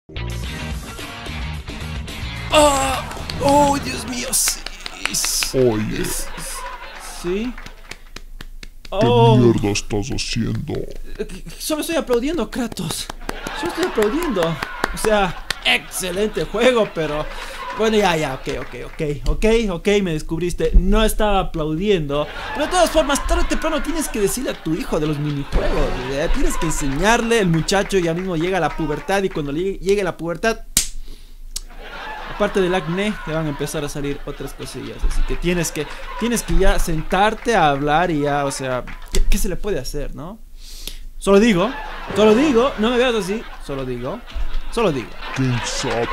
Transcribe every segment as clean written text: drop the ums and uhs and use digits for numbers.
¡Ah! ¡Oh, Dios mío! Sí. Oye, ¿Sí? ¿qué Oh, mierda estás haciendo? solo estoy aplaudiendo, Kratos. Solo estoy aplaudiendo. O sea, excelente juego, pero... Bueno, ya, ok, me descubriste. No estaba aplaudiendo. Pero de todas formas, tarde o temprano tienes que decirle a tu hijo de los minijuegos. Tienes que enseñarle. El muchacho ya mismo llega a la pubertad. Y cuando llegue a la pubertad, aparte del acné, le van a empezar a salir otras cosillas. Así que tienes que ya sentarte a hablar y ya, o sea, ¿qué se le puede hacer, no? Solo digo, no me veas así. Solo digo. ¿Quién sabe?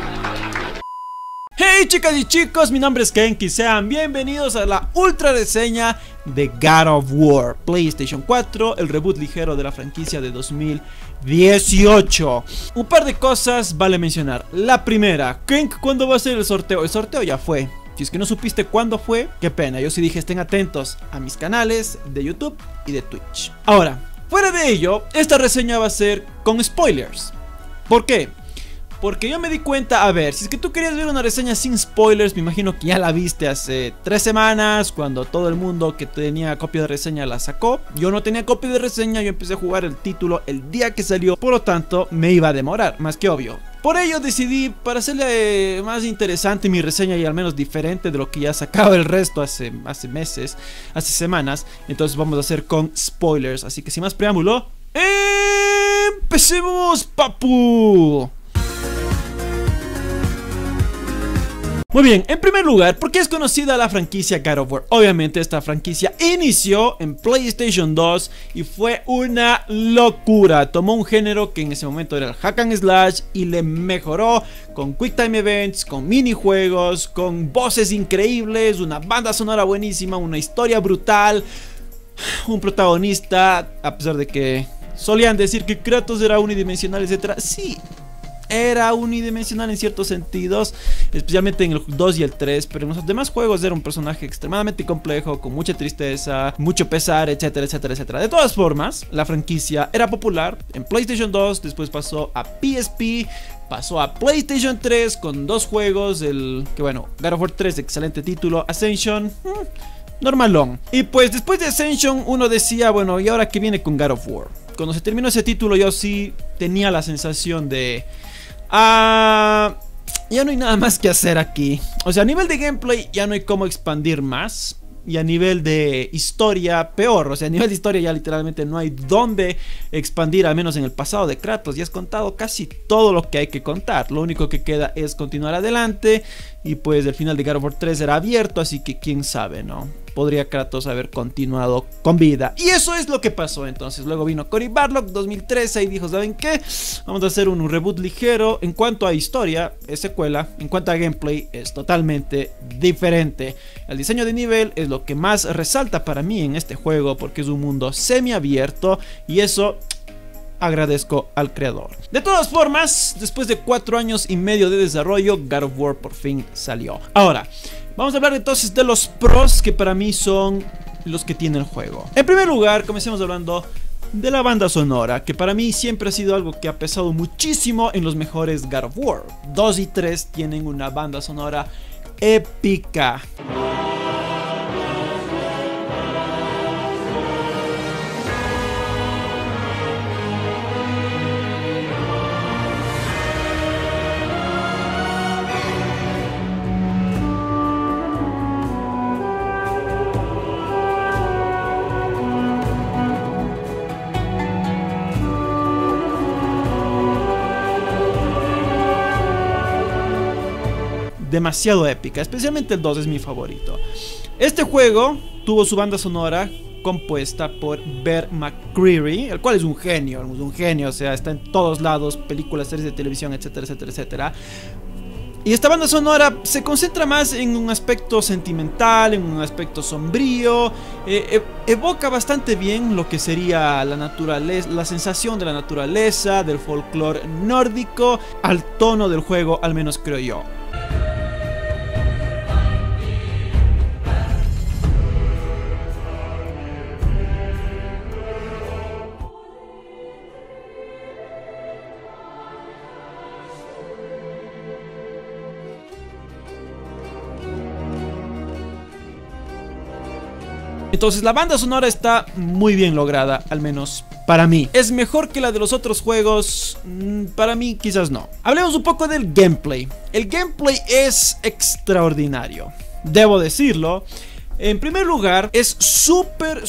Hey chicas y chicos, mi nombre es Kenki, sean bienvenidos a la ultra reseña de God of War PlayStation 4, el reboot ligero de la franquicia de 2018. Un par de cosas vale mencionar. La primera, Kenk, ¿cuándo va a ser el sorteo? El sorteo ya fue. Si es que no supiste cuándo fue, qué pena. Yo sí dije estén atentos a mis canales de YouTube y de Twitch. Ahora, fuera de ello, esta reseña va a ser con spoilers. ¿Por qué? Porque yo me di cuenta, a ver, si es que tú querías ver una reseña sin spoilers, me imagino que ya la viste hace 3 semanas, cuando todo el mundo que tenía copia de reseña la sacó. Yo no tenía copia de reseña, yo empecé a jugar el título el día que salió, por lo tanto me iba a demorar, más que obvio. Por ello decidí, para hacerle más interesante mi reseña y al menos diferente de lo que ya sacaba el resto hace meses, hace semanas, entonces vamos a hacer con spoilers. Así que sin más preámbulo, ¡empecemos, papu! Muy bien, en primer lugar, ¿por qué es conocida la franquicia God of War? Obviamente esta franquicia inició en PlayStation 2 y fue una locura. Tomó un género que en ese momento era el hack and slash y le mejoró con quick time events, con minijuegos, con voces increíbles, una banda sonora buenísima, una historia brutal, un protagonista, a pesar de que solían decir que Kratos era unidimensional, etc. Sí, era unidimensional en ciertos sentidos, especialmente en el 2 y el 3, pero en los demás juegos era un personaje extremadamente complejo, con mucha tristeza, mucho pesar, etcétera, etcétera, etcétera. De todas formas, la franquicia era popular en PlayStation 2, después pasó a PSP, pasó a PlayStation 3 con 2 juegos, que bueno, God of War 3, excelente título, Ascension, normalón. Y pues después de Ascension uno decía, bueno, ¿y ahora qué viene con God of War? Cuando se terminó ese título yo sí tenía la sensación de... ya no hay nada más que hacer aquí. O sea, a nivel de gameplay ya no hay cómo expandir más. Y a nivel de historia, peor. O sea, a nivel de historia ya literalmente no hay dónde expandir, al menos en el pasado de Kratos. Ya has contado casi todo lo que hay que contar. Lo único que queda es continuar adelante. Y pues el final de God of War 3 era abierto, así que quién sabe, ¿no? Podría Kratos haber continuado con vida. Y eso es lo que pasó entonces. Luego vino Cory Barlog 2013 y dijo, ¿saben qué? Vamos a hacer un reboot ligero. En cuanto a historia, es secuela. En cuanto a gameplay, es totalmente diferente. El diseño de nivel es lo que más resalta para mí en este juego, porque es un mundo semiabierto y eso... agradezco al creador. De todas formas, después de 4 años y medio de desarrollo, God of War por fin salió. Ahora, vamos a hablar entonces de los pros que para mí son los que tiene el juego. En primer lugar, comencemos hablando de la banda sonora, que para mí siempre ha sido algo que ha pesado muchísimo en los mejores God of War. 2 y 3 tienen una banda sonora épica. Demasiado épica, especialmente el 2 es mi favorito. Este juego tuvo su banda sonora compuesta por Bear McCreary, el cual es un genio, o sea, está en todos lados, películas, series de televisión, etcétera, etcétera, etcétera. Y esta banda sonora se concentra más en un aspecto sentimental, en un aspecto sombrío, evoca bastante bien lo que sería la naturaleza, la sensación de la naturaleza, del folclore nórdico, al tono del juego, al menos creo yo. Entonces la banda sonora está muy bien lograda, al menos para mí. ¿Es mejor que la de los otros juegos? Para mí quizás no. Hablemos un poco del gameplay. El gameplay es extraordinario, debo decirlo. En primer lugar, es súper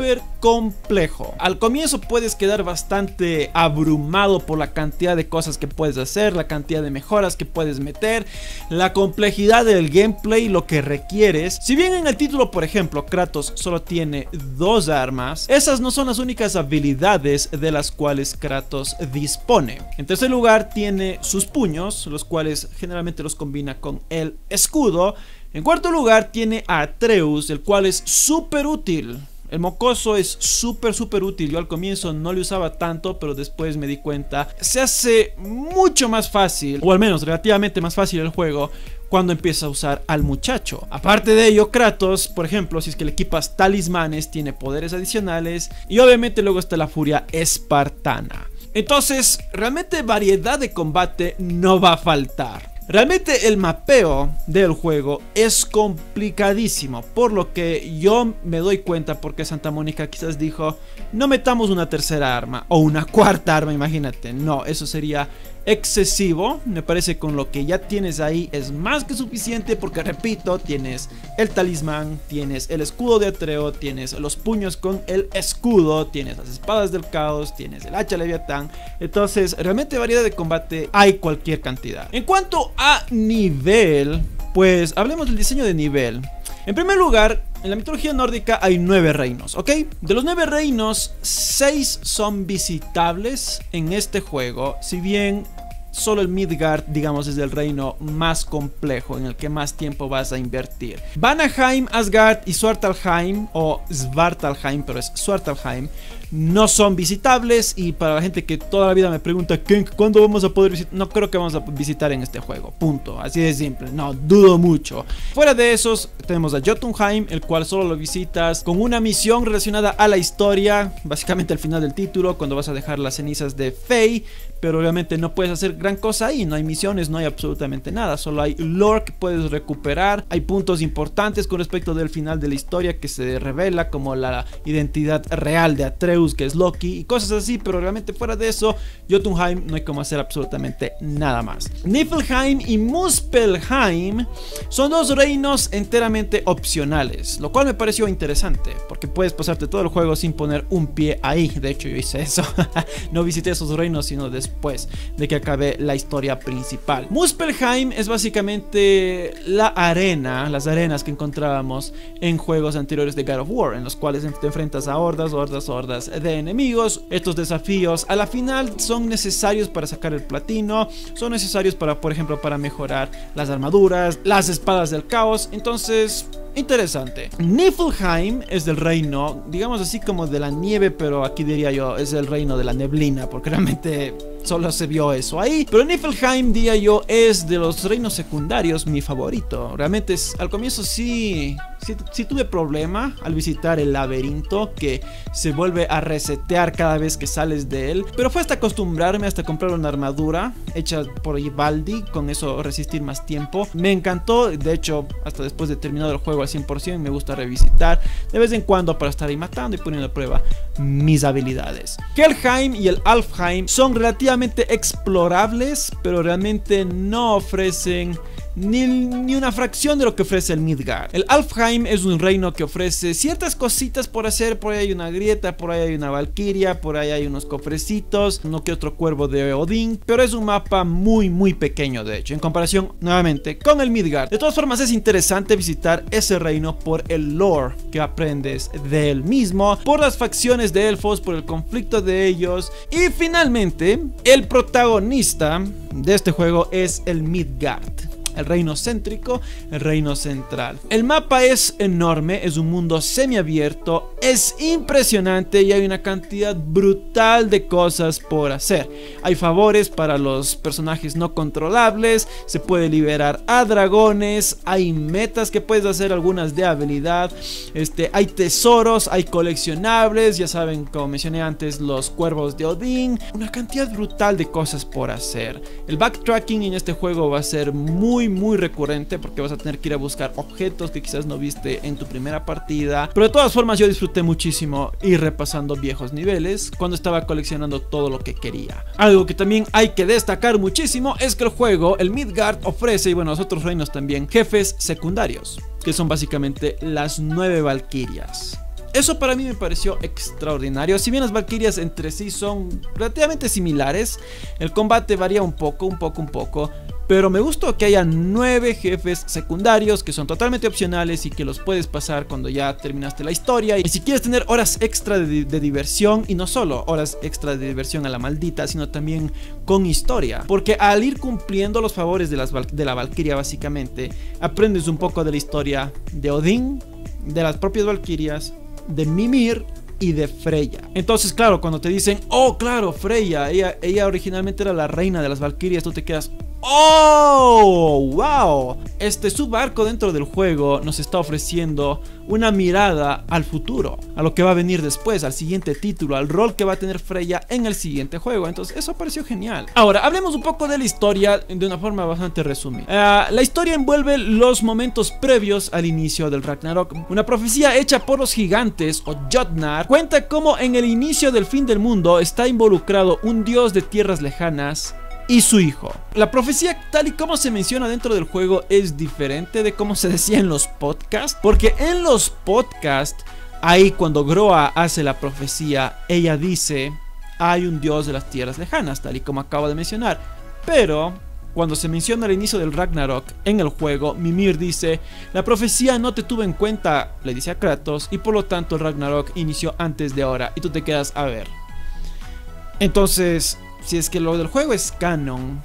complejo. Al comienzo puedes quedar bastante abrumado por la cantidad de cosas que puedes hacer, la cantidad de mejoras que puedes meter, la complejidad del gameplay, lo que requieres. Si bien en el título, por ejemplo, Kratos solo tiene 2 armas, esas no son las únicas habilidades de las cuales Kratos dispone. En tercer lugar, tiene sus puños, los cuales generalmente los combina con el escudo. En cuarto lugar tiene a Atreus, el cual es súper útil. El mocoso es súper útil. Yo al comienzo no le usaba tanto, pero después me di cuenta. Se hace mucho más fácil, o al menos relativamente más fácil el juego, cuando empieza a usar al muchacho. Aparte de ello, Kratos, por ejemplo, si es que le equipas talismanes, tiene poderes adicionales. Y obviamente luego está la furia espartana. Entonces, realmente variedad de combate no va a faltar. Realmente el mapeo del juego es complicadísimo, por lo que yo me doy cuenta porque Santa Mónica quizás dijo: no metamos una tercera arma o una cuarta arma, imagínate. No, eso sería excesivo. Me parece con lo que ya tienes ahí es más que suficiente, porque repito, tienes el talismán, tienes el escudo de Atreo, tienes los puños con el escudo, tienes las espadas del caos, tienes el hacha Leviatán. Entonces realmente variedad de combate hay cualquier cantidad. En cuanto a nivel, pues hablemos del diseño de nivel. En primer lugar, en la mitología nórdica hay 9 reinos, ¿ok? De los 9 reinos, 6 son visitables en este juego. Si bien solo el Midgard, digamos, es el reino más complejo, en el que más tiempo vas a invertir. Vanaheim, Asgard y Svartalheim, o Svartalheim, pero es Svartalheim, no son visitables. Y para la gente que toda la vida me pregunta: ¿cuándo vamos a poder visitar? No creo que vamos a visitar en este juego, punto, así de simple, no, dudo mucho. Fuera de esos tenemos a Jotunheim, el cual solo lo visitas con una misión relacionada a la historia, básicamente al final del título, cuando vas a dejar las cenizas de Fey. Pero obviamente no puedes hacer gran cosa ahí, no hay misiones, no hay absolutamente nada, solo hay lore que puedes recuperar. Hay puntos importantes con respecto del final de la historia que se revela, como la identidad real de Atreus, que es Loki, y cosas así. Pero realmente fuera de eso, Jotunheim no hay como hacer absolutamente nada más. Niflheim y Muspelheim son 2 reinos enteramente opcionales, lo cual me pareció interesante, porque puedes pasarte todo el juego sin poner un pie ahí. De hecho yo hice eso. No visité esos reinos sino después de que acabé la historia principal. Muspelheim es básicamente la arena, las arenas que encontrábamos en juegos anteriores de God of War, en los cuales te enfrentas a hordas de enemigos. Estos desafíos a la final son necesarios para sacar el platino, son necesarios para, por ejemplo, para mejorar las armaduras, las espadas del caos. Entonces, interesante. Niflheim es del reino, digamos así, como de la nieve, pero aquí diría yo es el reino de la neblina, porque realmente solo se vio eso ahí. Pero Niflheim, diría yo, es de los reinos secundarios mi favorito. Realmente al comienzo sí tuve problema al visitar el laberinto, que se vuelve a resetear cada vez que sales de él. Pero fue hasta acostumbrarme, hasta comprar una armadura hecha por Ivaldi, con eso resistir más tiempo. Me encantó, de hecho, hasta después de terminado el juego al 100%, me gusta revisitar de vez en cuando para estar ahí matando y poniendo a prueba mis habilidades. Helheim y el Alfheim son relativamente explorables, pero realmente no ofrecen ni una fracción de lo que ofrece el Midgard. El Alfheim es un reino que ofrece ciertas cositas por hacer. Por ahí hay una grieta, por ahí hay una valquiria, por ahí hay unos cofrecitos, uno que otro cuervo de Odín, pero es un mapa muy pequeño, de hecho, en comparación nuevamente con el Midgard. De todas formas, es interesante visitar ese reino por el lore que aprendes de él mismo, por las facciones de elfos, por el conflicto de ellos. Y finalmente, el protagonista de este juego es el Midgard, el reino céntrico, el reino central. El mapa es enorme, es un mundo semiabierto, es impresionante y hay una cantidad brutal de cosas por hacer. Hay favores para los personajes no controlables, se puede liberar a dragones, hay metas que puedes hacer, algunas de habilidad, hay tesoros, hay coleccionables, ya saben, como mencioné antes, los cuervos de Odín, una cantidad brutal de cosas por hacer. El backtracking en este juego va a ser muy muy recurrente, porque vas a tener que ir a buscar objetos que quizás no viste en tu primera partida. Pero de todas formas yo disfruté muchísimo ir repasando viejos niveles cuando estaba coleccionando todo lo que quería. Algo que también hay que destacar muchísimo es que el juego, el Midgard, ofrece, y bueno, los otros reinos también, jefes secundarios, que son básicamente las 9 valquirias. Eso para mí me pareció extraordinario. Si bien las valquirias entre sí son relativamente similares, el combate varía un poco, pero me gustó que haya 9 jefes secundarios que son totalmente opcionales y que los puedes pasar cuando ya terminaste la historia. Y si quieres tener horas extra de diversión, y no solo horas extra de diversión a la maldita, sino también con historia, porque al ir cumpliendo los favores de la valquiria, básicamente aprendes un poco de la historia de Odín, de las propias valquirias, de Mimir y de Freya. Entonces, claro, cuando te dicen, oh, claro, Freya, ella originalmente era la reina de las valquirias, tú te quedas, ¡oh! ¡Wow! Este subarco dentro del juego nos está ofreciendo una mirada al futuro, a lo que va a venir después, al siguiente título, al rol que va a tener Freya en el siguiente juego. Entonces eso pareció genial. Ahora, hablemos un poco de la historia de una forma bastante resumida. La historia envuelve los momentos previos al inicio del Ragnarok. Una profecía hecha por los gigantes, o Jotnar, cuenta cómo en el inicio del fin del mundo está involucrado un dios de tierras lejanas y su hijo. La profecía, tal y como se menciona dentro del juego, es diferente de cómo se decía en los podcasts, porque en los podcasts, ahí cuando Groa hace la profecía, ella dice, hay un dios de las tierras lejanas, tal y como acabo de mencionar. Pero cuando se menciona el inicio del Ragnarok en el juego, Mimir dice, la profecía no te tuvo en cuenta, le dice a Kratos, y por lo tanto el Ragnarok inició antes de ahora. Y tú te quedas, a ver, entonces, si es que lo del juego es canon,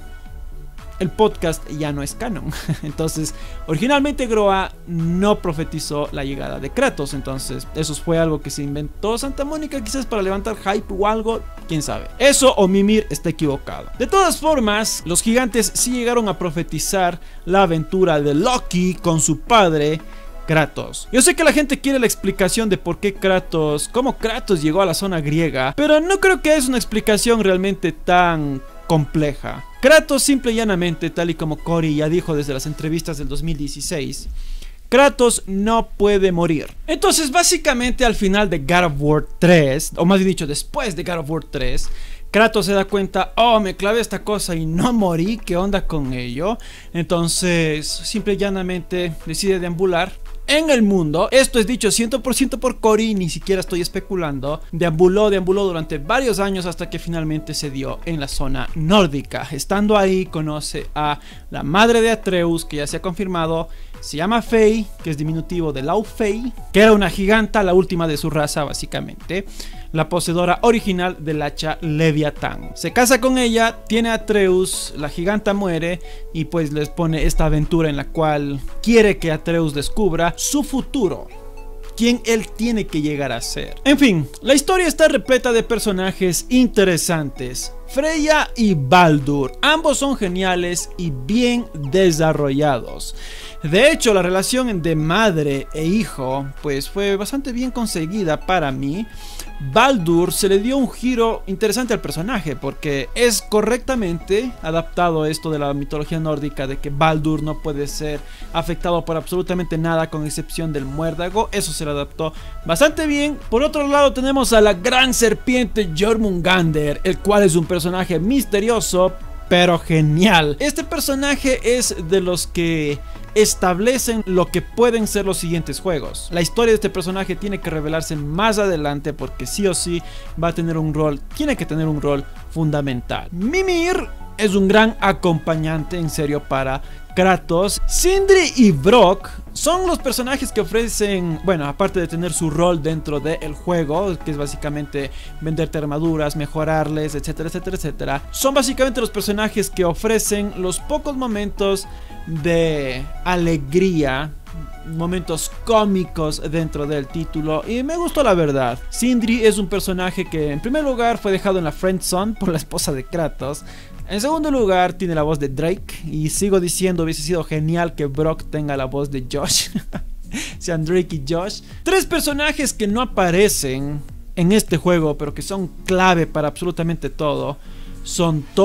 el podcast ya no es canon. Entonces, originalmente Groa no profetizó la llegada de Kratos. Entonces, eso fue algo que se inventó Santa Mónica, quizás para levantar hype o algo, quién sabe. Eso o Mimir está equivocado. De todas formas, los gigantes sí llegaron a profetizar la aventura de Loki con su padre Kratos. Yo sé que la gente quiere la explicación de por qué cómo Kratos llegó a la zona griega, pero no creo que es una explicación realmente tan compleja. Kratos simple y llanamente, tal y como Cory ya dijo desde las entrevistas del 2016, Kratos no puede morir. Entonces básicamente al final de God of War 3, o más bien dicho después de God of War 3, Kratos se da cuenta, oh, me clavé esta cosa y no morí, ¿qué onda con ello? Entonces simple y llanamente decide deambular en el mundo. Esto es dicho 100% por Cory, ni siquiera estoy especulando. Deambuló durante varios años hasta que finalmente se dio en la zona nórdica. Estando ahí conoce a la madre de Atreus, que ya se ha confirmado. Se llama Fey, que es diminutivo de Laufey, que era una giganta, la última de su raza básicamente, la poseedora original del hacha Leviatán. Se casa con ella, tiene a Atreus, la giganta muere y pues les pone esta aventura en la cual quiere que Atreus descubra su futuro, quién él tiene que llegar a ser. En fin, la historia está repleta de personajes interesantes. Freya y Baldur, ambos son geniales y bien desarrollados. De hecho, la relación de madre e hijo pues fue bastante bien conseguida para mí. Baldur se le dio un giro interesante al personaje, porque es correctamente adaptado esto de la mitología nórdica de que Baldur no puede ser afectado por absolutamente nada con excepción del muérdago. Eso se le adaptó bastante bien. Por otro lado tenemos a la gran serpiente Jormungandr, el cual es un personaje misterioso pero genial. Este personaje es de los que establecen lo que pueden ser los siguientes juegos. La historia de este personaje tiene que revelarse más adelante, porque sí o sí va a tener un rol, tiene que tener un rol fundamental. Mimir es un gran acompañante en serio para Kratos. Sindri y Brok son los personajes que ofrecen, bueno, aparte de tener su rol dentro del juego, que es básicamente venderte armaduras, mejorarles, etcétera, etcétera, etcétera, son básicamente los personajes que ofrecen los pocos momentos de alegría, momentos cómicos dentro del título, y me gustó la verdad. Sindri es un personaje que en primer lugar fue dejado en la friendzone por la esposa de Kratos. En segundo lugar tiene la voz de Drake, y sigo diciendo, hubiese sido genial que Brok tenga la voz de Josh. Sean Drake y Josh. Tres personajes que no aparecen en este juego pero que son clave para absolutamente todo son Thor,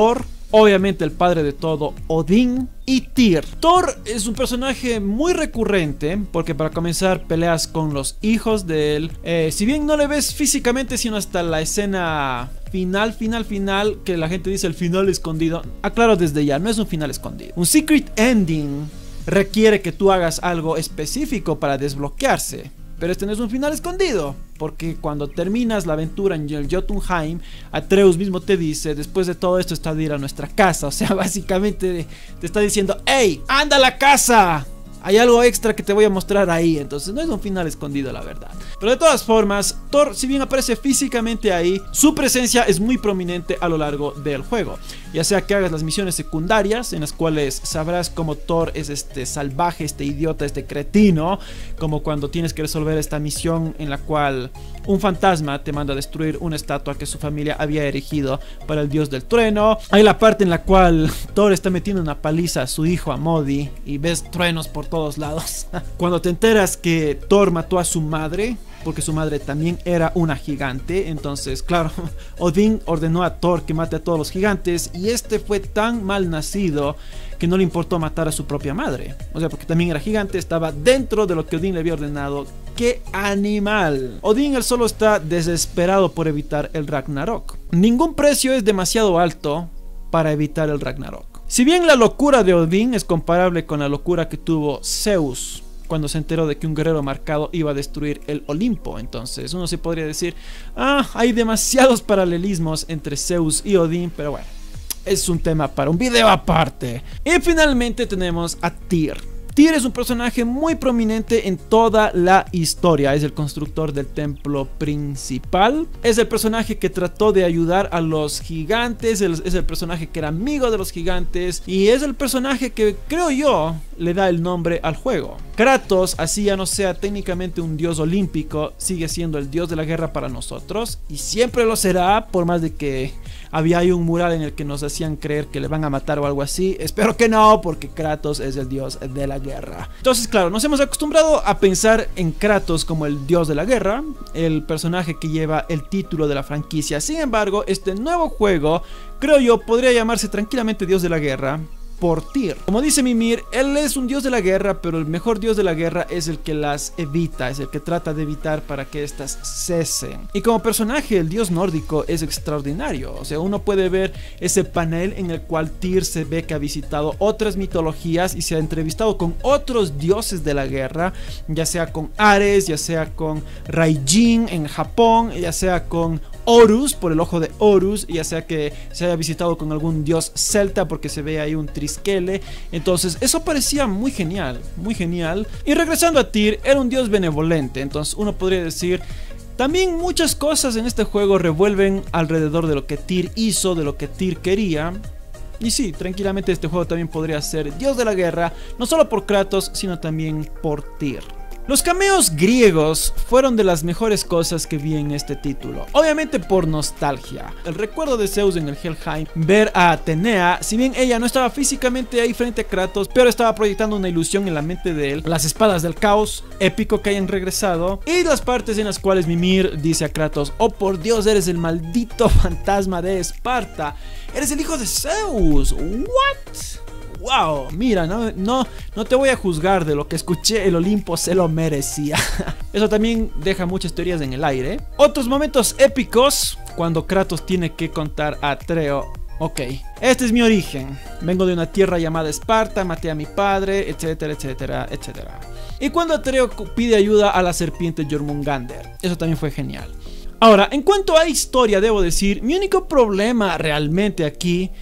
obviamente el padre de todo, Odín, y Tyr. Thor es un personaje muy recurrente porque para comenzar peleas con los hijos de él. Si bien no le ves físicamente, sino hasta la escena final, que la gente dice el final escondido. Aclaro desde ya, no es un final escondido. Un secret ending requiere que tú hagas algo específico para desbloquearse. Pero este no es un final escondido, porque cuando terminas la aventura en el Jotunheim, Atreus mismo te dice, después de todo esto está de ir a nuestra casa. O sea, básicamente te está diciendo, ¡hey! ¡Anda a la casa! Hay algo extra que te voy a mostrar ahí. Entonces no es un final escondido, la verdad. Pero de todas formas, Thor, si bien aparece físicamente ahí, su presencia es muy prominente a lo largo del juego. Ya sea que hagas las misiones secundarias, en las cuales sabrás cómo Thor es este salvaje, este idiota, este cretino. Como cuando tienes que resolver esta misión en la cual un fantasma te manda a destruir una estatua que su familia había erigido para el dios del trueno. Hay la parte en la cual Thor está metiendo una paliza a su hijo, a Modi, y ves truenos por todos lados. Cuando te enteras que Thor mató a su madre, porque su madre también era una gigante, entonces claro, Odín ordenó a Thor que mate a todos los gigantes, y este fue tan mal nacido que no le importó matar a su propia madre. O sea, porque también era gigante, estaba dentro de lo que Odín le había ordenado. ¡Qué animal! Odín él solo está desesperado por evitar el Ragnarok. Ningún precio es demasiado alto para evitar el Ragnarok. Si bien la locura de Odín es comparable con la locura que tuvo Zeus cuando se enteró de que un guerrero marcado iba a destruir el Olimpo, entonces uno se podría decir, hay demasiados paralelismos entre Zeus y Odín, pero bueno, es un tema para un video aparte. Y finalmente tenemos a Tyr. Tyr es un personaje muy prominente en toda la historia. Es el constructor del templo principal. Es el personaje que trató de ayudar a los gigantes. Es el personaje que era amigo de los gigantes. Y es el personaje que, creo yo, le da el nombre al juego. Kratos, así ya no sea técnicamente un dios olímpico, sigue siendo el dios de la guerra para nosotros. Y siempre lo será, por más de que había ahí un mural en el que nos hacían creer que le van a matar o algo así. Espero que no, porque Kratos es el dios de la guerra. Entonces, claro, nos hemos acostumbrado a pensar en Kratos como el dios de la guerra, el personaje que lleva el título de la franquicia. Sin embargo, este nuevo juego, creo yo, podría llamarse tranquilamente dios de la guerra por Tyr. Como dice Mimir, él es un dios de la guerra, pero el mejor dios de la guerra es el que las evita, es el que trata de evitar para que estas cesen. Y como personaje, el dios nórdico es extraordinario. O sea, uno puede ver ese panel en el cual Tyr se ve que ha visitado otras mitologías y se ha entrevistado con otros dioses de la guerra, ya sea con Ares, ya sea con Raijin en Japón, ya sea con Horus, por el ojo de Horus, ya sea que se haya visitado con algún dios celta porque se ve ahí un Triskele. Entonces eso parecía muy genial, muy genial. Y regresando a Tyr, era un dios benevolente. Entonces uno podría decir, también muchas cosas en este juego revuelven alrededor de lo que Tyr hizo, de lo que Tyr quería. Y sí, tranquilamente este juego también podría ser dios de la guerra, no solo por Kratos, sino también por Tyr. Los cameos griegos fueron de las mejores cosas que vi en este título, obviamente por nostalgia. El recuerdo de Zeus en el Helheim, ver a Atenea, si bien ella no estaba físicamente ahí frente a Kratos, pero estaba proyectando una ilusión en la mente de él. Las espadas del caos, épico que hayan regresado, y las partes en las cuales Mimir dice a Kratos, oh por Dios, eres el maldito fantasma de Esparta, eres el hijo de Zeus, what? Wow, mira, no te voy a juzgar de lo que escuché, el Olimpo se lo merecía. Eso también deja muchas teorías en el aire. Otros momentos épicos, cuando Kratos tiene que contar a Atreo, ok, este es mi origen, vengo de una tierra llamada Esparta, maté a mi padre, etcétera, etcétera, etcétera. Y cuando Atreo pide ayuda a la serpiente Jormungander, eso también fue genial. Ahora, en cuanto a historia, debo decir, mi único problema realmente aquí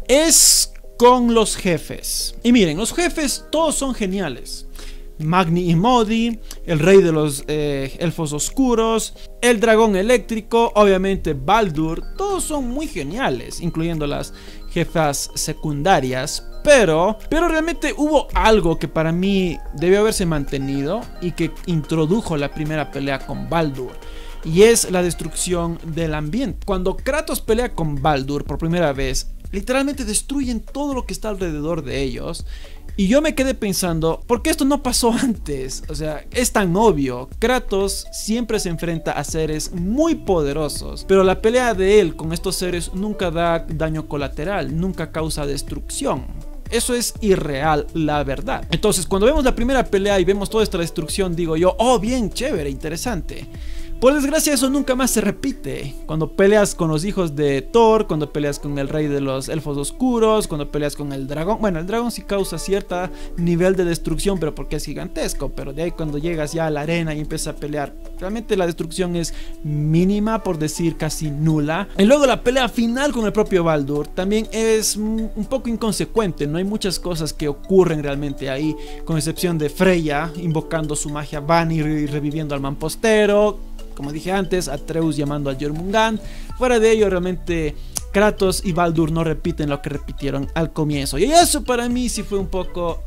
es con los jefes. Y miren, los jefes todos son geniales. Magni y Modi, el rey de los elfos oscuros, el dragón eléctrico, obviamente Baldur, todos son muy geniales, incluyendo las jefas secundarias. Pero realmente hubo algo que para mí debió haberse mantenido y que introdujo la primera pelea con Baldur. Y es la destrucción del ambiente. Cuando Kratos pelea con Baldur por primera vez, literalmente destruyen todo lo que está alrededor de ellos. Y yo me quedé pensando, ¿por qué esto no pasó antes? O sea, es tan obvio. Kratos siempre se enfrenta a seres muy poderosos, pero la pelea de él con estos seres nunca da daño colateral, nunca causa destrucción. Eso es irreal, la verdad. Entonces, cuando vemos la primera pelea y vemos toda esta destrucción, digo yo, oh, bien, chévere, interesante. Por desgracia, eso nunca más se repite. Cuando peleas con los hijos de Thor, cuando peleas con el rey de los elfos oscuros, cuando peleas con el dragón. Bueno, el dragón sí causa cierto nivel de destrucción, pero porque es gigantesco. Pero de ahí cuando llegas ya a la arena y empiezas a pelear, realmente la destrucción es mínima, por decir casi nula. Y luego la pelea final con el propio Baldur también es un poco inconsecuente. No hay muchas cosas que ocurren realmente ahí, con excepción de Freya invocando su magia Vanir y reviviendo al Mampostero. Como dije antes, Atreus llamando a Jormungand. Fuera de ello, realmente Kratos y Baldur no repiten lo que repitieron al comienzo. Y eso para mí sí fue un poco...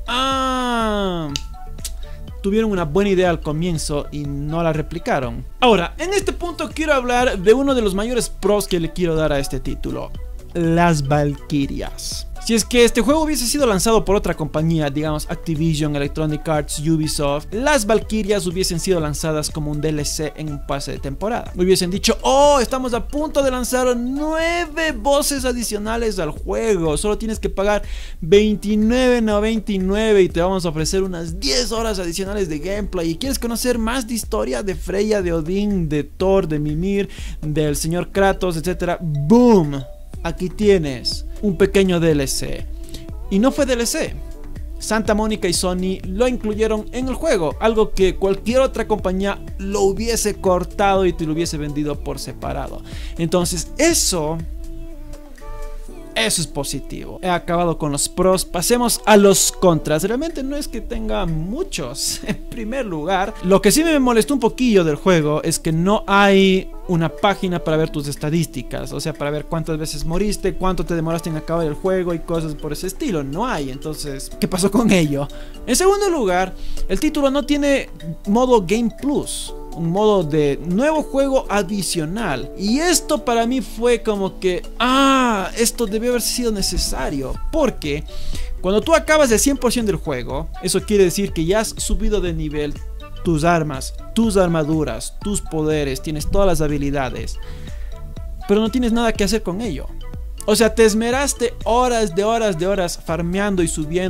tuvieron una buena idea al comienzo y no la replicaron. Ahora, en este punto quiero hablar de uno de los mayores pros que le quiero dar a este título: las Valquirias. Si es que este juego hubiese sido lanzado por otra compañía, digamos Activision, Electronic Arts, Ubisoft, las Valquirias hubiesen sido lanzadas como un DLC en un pase de temporada. Hubiesen dicho, oh, estamos a punto de lanzar 9 voces adicionales al juego, solo tienes que pagar $29.99 y te vamos a ofrecer unas 10 horas adicionales de gameplay. Y quieres conocer más de historia de Freya, de Odín, de Thor, de Mimir, del señor Kratos, etc. ¡Boom! Aquí tienes un pequeño DLC. Y no fue DLC. Santa Mónica y Sony lo incluyeron en el juego, algo que cualquier otra compañía lo hubiese cortado y te lo hubiese vendido por separado. Entonces eso es positivo. He acabado con los pros, pasemos a los contras. Realmente no es que tenga muchos. En primer lugar, lo que sí me molestó un poquillo del juego es que no hay una página para ver tus estadísticas, o sea, para ver cuántas veces moriste, cuánto te demoraste en acabar el juego y cosas por ese estilo. No hay. Entonces, ¿qué pasó con ello? En segundo lugar, el título no tiene modo Game Plus, un modo de nuevo juego adicional. Y esto para mí fue como que, esto debió haber sido necesario. Porque cuando tú acabas el 100% del juego, eso quiere decir que ya has subido de nivel tus armas, tus armaduras, tus poderes, tienes todas las habilidades, pero no tienes nada que hacer con ello. O sea, te esmeraste horas de horas farmeando y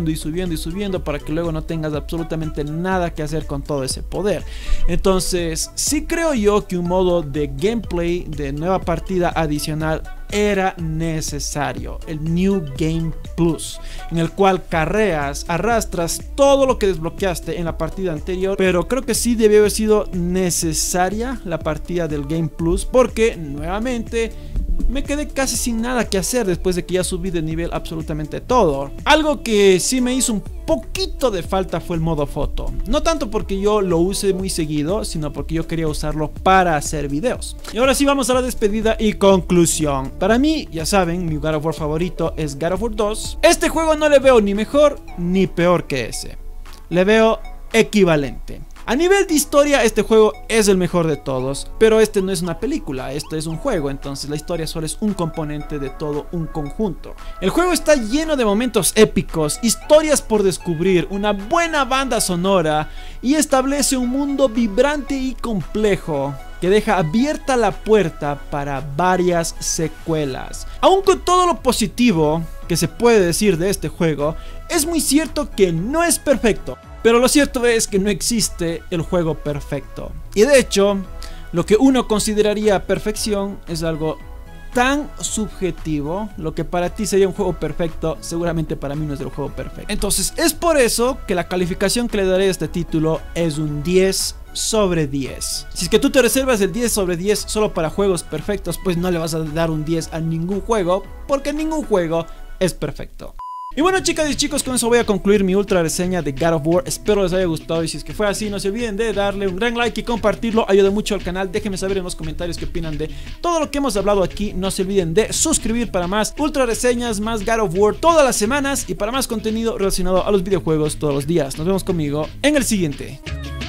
subiendo para que luego no tengas absolutamente nada que hacer con todo ese poder. Entonces, sí creo yo que un modo de gameplay de nueva partida adicional era necesario, el New Game Plus, en el cual carreas, arrastras todo lo que desbloqueaste en la partida anterior. Pero creo que sí debió haber sido necesaria la partida del Game Plus, porque nuevamente me quedé casi sin nada que hacer después de que ya subí de nivel absolutamente todo. Algo que sí me hizo un poquito de falta fue el modo foto. No tanto porque yo lo use muy seguido, sino porque yo quería usarlo para hacer videos. Y ahora sí vamos a la despedida y conclusión. Para mí, ya saben, mi God of War favorito es God of War 2. Este juego no le veo ni mejor ni peor que ese. Le veo equivalente. A nivel de historia, este juego es el mejor de todos, pero este no es una película, este es un juego, entonces la historia solo es un componente de todo un conjunto. El juego está lleno de momentos épicos, historias por descubrir, una buena banda sonora y establece un mundo vibrante y complejo que deja abierta la puerta para varias secuelas. Aun con todo lo positivo que se puede decir de este juego, es muy cierto que no es perfecto. Pero lo cierto es que no existe el juego perfecto. Y de hecho, lo que uno consideraría perfección es algo tan subjetivo. Lo que para ti sería un juego perfecto, seguramente para mí no es el juego perfecto. Entonces es por eso que la calificación que le daré a este título es un 10 sobre 10. Si es que tú te reservas el 10 sobre 10 solo para juegos perfectos, pues no le vas a dar un 10 a ningún juego, porque ningún juego es perfecto. Y bueno, chicas y chicos, con eso voy a concluir mi ultra reseña de God of War. Espero les haya gustado y si es que fue así, no se olviden de darle un gran like y compartirlo, ayuda mucho al canal. Déjenme saber en los comentarios qué opinan de todo lo que hemos hablado aquí. No se olviden de suscribir para más ultra reseñas, más God of War todas las semanas y para más contenido relacionado a los videojuegos todos los días. Nos vemos conmigo en el siguiente.